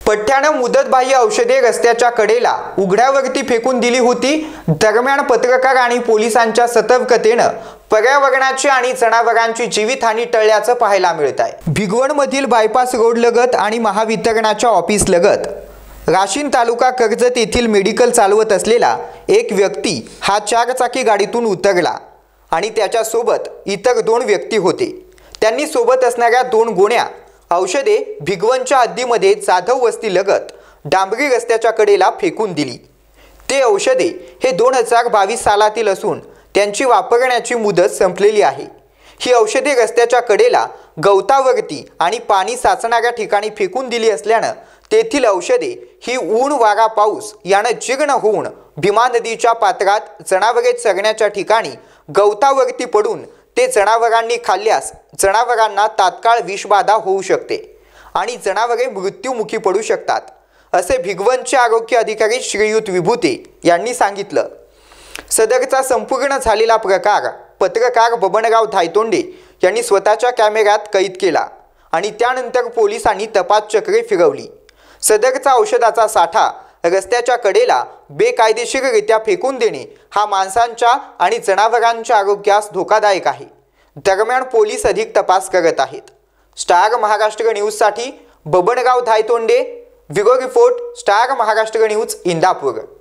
पठ्ठ्यानं मुदतबाह्य औषधे रस्त्याच्या कडेला उघड्यावरती फेकून दिली होती। दरम्यान पत्रकार आणि पोलिसांच्या सतर्कतेनं पर्यावरणाची आणि जनावरांची जीवितहानी टळल्याचं पाहायला मिळत आहे। भिगवणमधील बायपास रोड लगत आणि महावितरणाच्या ऑफिस लगत राशीन तालुका कर्जत येथील मेडिकल चालवत असलेला एक व्यक्ती हा चारचाकी गाडीतून उतरला आणि त्याच्यासोबत इतर 2 व्यक्ती होते। त्यांनी सोबत असणाऱ्या 2 गोण्या औषधे भिगवणच्या हद्दीमध्ये जाधव वस्ती लगत डांबरी रस्त्याच्या कडेला फेकून दिली। ते औषधे हे 2022 सालातील असून त्यांची वापरण्याची मुदत संपलेली आहे। ही औषधे रस्त्याच्या कडेला गवतावरती आणि पाणी साचणाऱ्या ठिकाणी फेकून दिली असल्यानं तेथील औषधे ही ऊन वारा पाऊस यानं जीर्ण होऊन भीमा नदीच्या पात्रात जनावरे चरण्याच्या ठिकाणी गवतावरती पडून ते जनावरांनी खाल्ल्यास जनावरांना तात्काळ विषबाधा होऊ शकते आणि जनावरे मृत्युमुखी पडू शकतात, असे भिगवणचे आरोग्य अधिकारी श्रीयुत विभूते यांनी सांगितलं। सदरचा संपूर्ण झालेला प्रकार पत्रकार बबनराव धायतोंडे यांनी स्वतःच्या कॅमेऱ्यात कैद केला आणि त्यानंतर पोलिसांनी तपास चक्रे फिरवली। सदरचा औषधाचा साठा रस्त्याच्या कडेला बेकायदेशीररित्या फेकून देणे हा माणसांच्या आणि जनावरांच्या आरोग्यास धोकादायक आहे। दरम्यान पोलीस अधिक तपास करत आहेत। स्टार महाराष्ट्र न्यूजसाठी Babanrao Dhaytonde, bureau report, star Maharashtra news, Indapur.